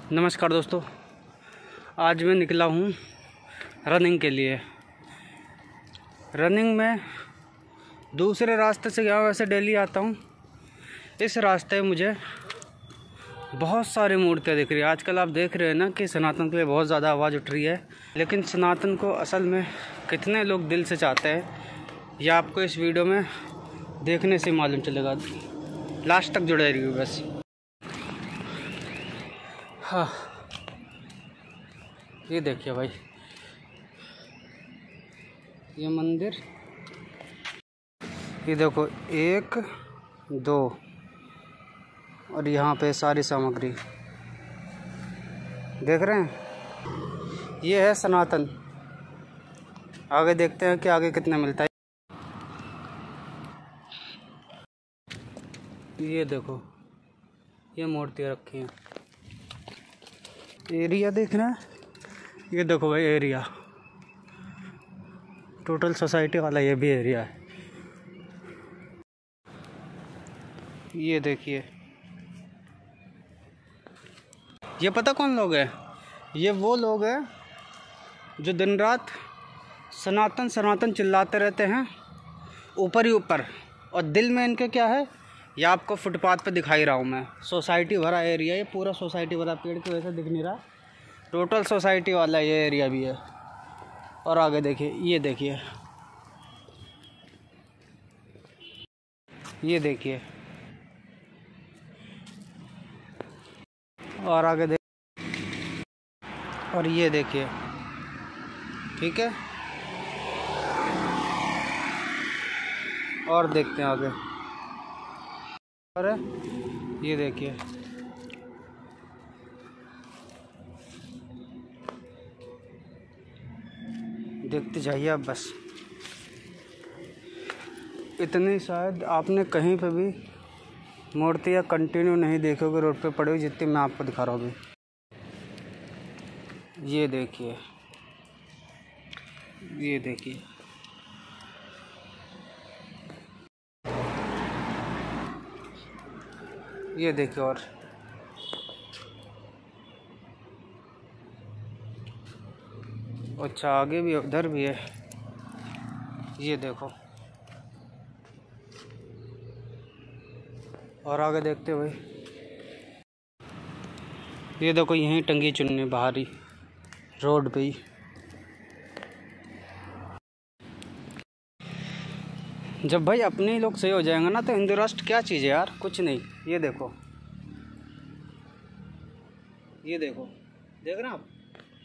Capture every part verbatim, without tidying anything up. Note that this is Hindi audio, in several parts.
नमस्कार दोस्तों, आज मैं निकला हूँ रनिंग के लिए। रनिंग में दूसरे रास्ते से गया, वैसे डेली आता हूँ। इस रास्ते मुझे बहुत सारी मूर्तियाँ दिख रही है। आजकल आप देख रहे हैं ना कि सनातन के लिए बहुत ज़्यादा आवाज़ उठ रही है, लेकिन सनातन को असल में कितने लोग दिल से चाहते हैं, यह आपको इस वीडियो में देखने से मालूम चलेगा। लास्ट तक जुड़े रहिए बस। हाँ, ये देखिए भाई, ये मंदिर, ये देखो, एक दो, और यहाँ पे सारी सामग्री देख रहे हैं। ये है सनातन। आगे देखते हैं कि आगे कितना मिलता है। ये देखो, ये मूर्तियाँ रखी हैं। एरिया देखना है, ये देखो भाई, एरिया टोटल सोसाइटी वाला ये भी एरिया है। ये देखिए, ये पता कौन लोग हैं? ये वो लोग हैं जो दिन रात सनातन सनातन चिल्लाते रहते हैं ऊपर ही ऊपर, और दिल में इनके क्या है, ये आपको फुटपाथ पे दिखाई रहा हूँ मैं। सोसाइटी भरा एरिया, ये पूरा सोसाइटी भरा, पेड़ की वजह से दिख नहीं रहा, टोटल सोसाइटी वाला ये एरिया भी है। और आगे देखिए, ये देखिए, ये देखिए, और आगे देख, और ये देखिए, ठीक है। और देखते हैं आगे, और ये देखिए, देखते जाइए आप बस। इतनी शायद आपने कहीं पे भी मूर्तियाँ कंटिन्यू नहीं देखोगे रोड पे पड़ी हुई, जितनी मैं आपको दिखा रहा हूँ अभी। ये देखिए, ये देखिए, ये देखिए, और अच्छा आगे भी, उधर भी है। ये देखो, और आगे देखते हुए, ये देखो, यहीं टंगी चुन्नी बाहरी रोड पे ही। जब भाई अपने ही लोग सही हो जाएंगे ना, तो हिंदू राष्ट्र क्या चीज़ है यार, कुछ नहीं। ये देखो, ये देखो, देख रहे हैं आप।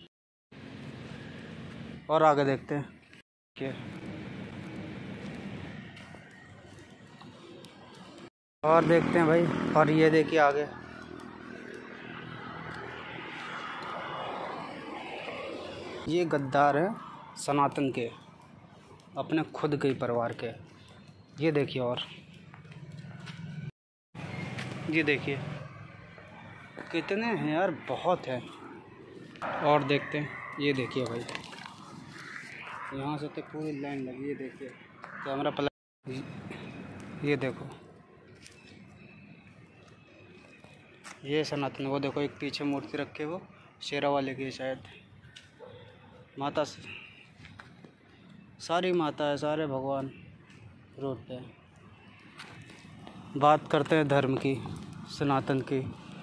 और आगे देखते हैं, क्या, और देखते हैं भाई। और ये देखिए आगे, ये गद्दार है सनातन के, अपने खुद के ही परिवार के। ये देखिए, और ये देखिए, कितने हैं यार, बहुत है। और देखते हैं, ये देखिए भाई, यहाँ से तो पूरी लाइन लगी। ये देखिए, कैमरा पलट, ये देखो, ये सनातन। वो देखो, एक पीछे मूर्ति रखे, वो शेरा वाले की शायद माता, सारी माता है, सारे भगवान रोड पे। बात करते हैं धर्म की, सनातन की।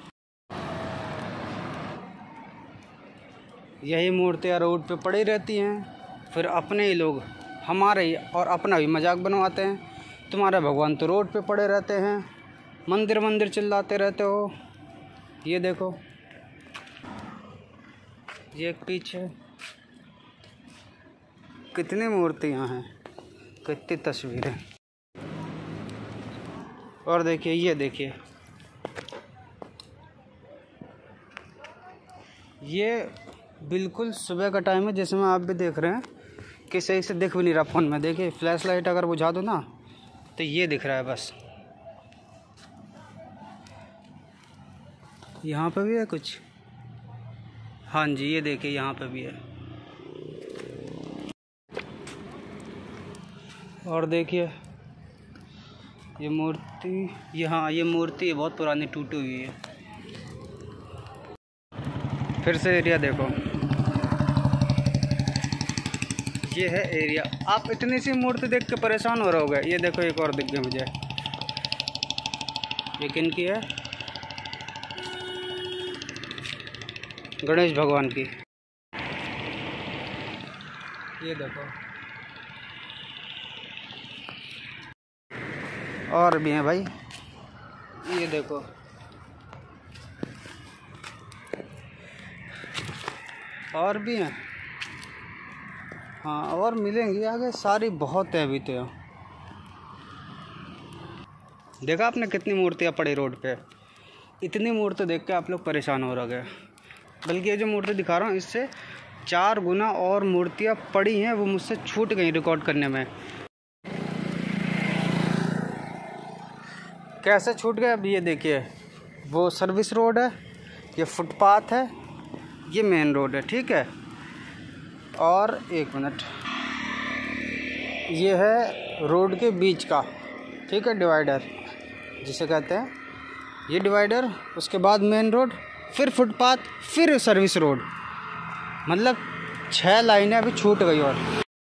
यही मूर्तियाँ रोड पे पड़ी रहती हैं, फिर अपने ही लोग हमारे ही और अपना भी मजाक बनवाते हैं। तुम्हारे भगवान तो रोड पे पड़े रहते हैं, मंदिर मंदिर चिल्लाते रहते हो। ये देखो, ये पीछे कितनी मूर्तियाँ हैं, कितनी तस्वीरें। और देखिए, ये देखिए, ये बिल्कुल सुबह का टाइम है, जिसमें आप भी देख रहे हैं कि सही से दिख भी नहीं रहा फ़ोन में। देखिए, फ्लैश लाइट अगर बुझा दो ना, तो ये दिख रहा है बस। यहाँ पे भी है कुछ, हाँ जी, ये देखिए, यहाँ पे भी है। और देखिए, ये मूर्ति, ये हाँ, ये मूर्ति बहुत पुरानी टूटी हुई है। फिर से एरिया देखो, ये है एरिया। आप इतनी सी मूर्ति देख के परेशान हो रहोगे। ये देखो एक और दिख गई मुझे, ये किन की है? गणेश भगवान की। ये देखो और भी हैं भाई, ये देखो और भी हैं। हाँ और मिलेंगी आगे, सारी बहुत है अभी तो। देखा आपने कितनी मूर्तियाँ पड़ी रोड पे? इतनी मूर्ति देख के आप लोग परेशान हो रहे हैं। बल्कि ये जो मूर्ति दिखा रहा हूँ इससे चार गुना और मूर्तियाँ पड़ी हैं, वो मुझसे छूट गई रिकॉर्ड करने में। कैसे छूट गए? अब ये देखिए, वो सर्विस रोड है, ये फुटपाथ है, ये मेन रोड है, ठीक है। और एक मिनट, ये है रोड के बीच का, ठीक है, डिवाइडर जिसे कहते हैं, ये डिवाइडर। उसके बाद मेन रोड, फिर फुटपाथ, फिर सर्विस रोड। मतलब छह लाइनें अभी छूट गई। और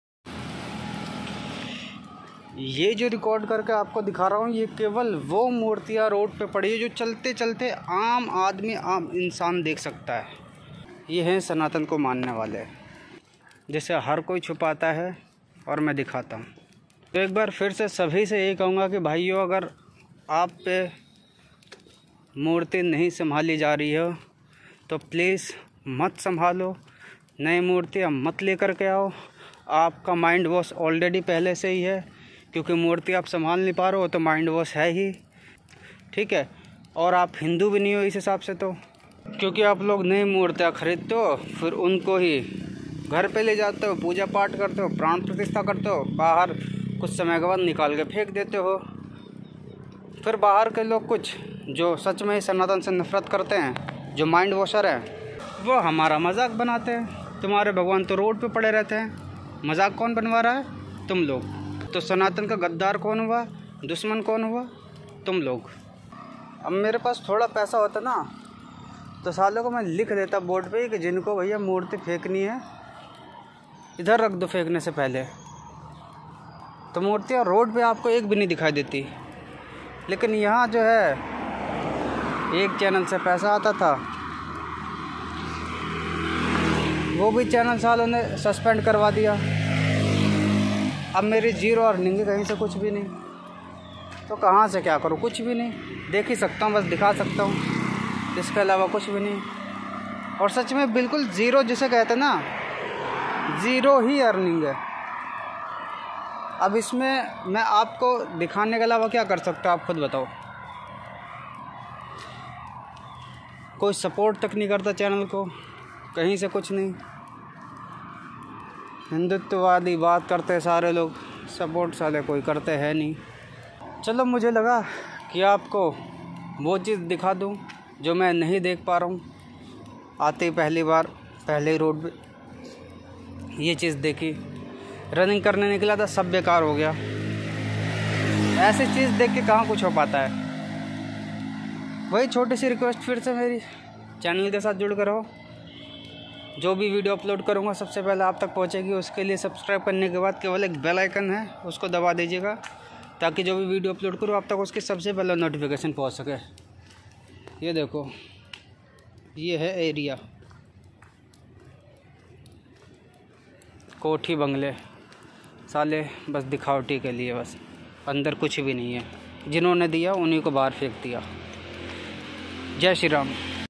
ये जो रिकॉर्ड करके आपको दिखा रहा हूँ, ये केवल वो मूर्तियाँ रोड पे पड़ी है जो चलते चलते आम आदमी, आम इंसान देख सकता है। ये हैं सनातन को मानने वाले, जिसे हर कोई छुपाता है और मैं दिखाता हूँ। तो एक बार फिर से सभी से ये कहूँगा कि भाइयों, अगर आप पे मूर्ति नहीं संभाली जा रही हो तो प्लीज़ मत संभालो, नई मूर्तियाँ मत लेकर के आओ। आपका माइंड वॉश ऑलरेडी पहले से ही है, क्योंकि मूर्ति आप संभाल नहीं पा रहे हो तो माइंड वॉश है ही, ठीक है। और आप हिंदू भी नहीं हो इस हिसाब से, तो क्योंकि आप लोग नई मूर्तियाँ खरीदते हो, फिर उनको ही घर पे ले जाते हो, पूजा पाठ करते हो, प्राण प्रतिष्ठा करते हो, बाहर कुछ समय के बाद निकाल के फेंक देते हो। फिर बाहर के लोग कुछ जो सच में ही सनातन से नफरत करते हैं, जो माइंड वॉशर हैं, वो हमारा मजाक बनाते हैं। तुम्हारे भगवान तो रोड पे पड़े रहते हैं, मजाक कौन बनवा रहा है? तुम लोग। तो सनातन का गद्दार कौन हुआ, दुश्मन कौन हुआ? तुम लोग। अब मेरे पास थोड़ा पैसा होता ना तो सालों को मैं लिख देता बोर्ड पे कि जिनको भैया मूर्ति फेंकनी है इधर रख दो फेंकने से पहले। तो मूर्तियाँ रोड पे आपको एक भी नहीं दिखाई देती। लेकिन यहाँ जो है, एक चैनल से पैसा आता था, वो भी चैनल सालों ने सस्पेंड करवा दिया। अब मेरी जीरो अर्निंग है, कहीं से कुछ भी नहीं, तो कहाँ से क्या करूँ? कुछ भी नहीं, देख ही सकता हूँ, बस दिखा सकता हूँ, इसके अलावा कुछ भी नहीं। और सच में बिल्कुल ज़ीरो जिसे कहते हैं ना, ज़ीरो ही अर्निंग है। अब इसमें मैं आपको दिखाने के अलावा क्या कर सकता हूँ, आप खुद बताओ। कोई सपोर्ट तक नहीं करता चैनल को, कहीं से कुछ नहीं। हिंदुत्ववादी बात करते सारे लोग, सपोर्ट साले कोई करते हैं नहीं। चलो, मुझे लगा कि आपको वो चीज़ दिखा दूं जो मैं नहीं देख पा रहा हूँ। आते ही पहली बार पहले ही रोड पे ये चीज़ देखी, रनिंग करने निकला था, सब बेकार हो गया। ऐसी चीज़ देख के कहाँ कुछ हो पाता है। वही छोटी सी रिक्वेस्ट फिर से मेरी, चैनल के साथ जुड़ कर रहो। जो भी वीडियो अपलोड करूँगा सबसे पहले आप तक पहुँचेगी। उसके लिए सब्सक्राइब करने के बाद केवल एक बेल आइकन है, उसको दबा दीजिएगा, ताकि जो भी वीडियो अपलोड करूँ आप तक उसकी सबसे पहले नोटिफिकेशन पहुँच सके। ये देखो, ये है एरिया, कोठी बंगले, साले बस दिखावटी के लिए, बस अंदर कुछ भी नहीं है। जिन्होंने दिया उन्हीं को बाहर फेंक दिया। जय श्री राम।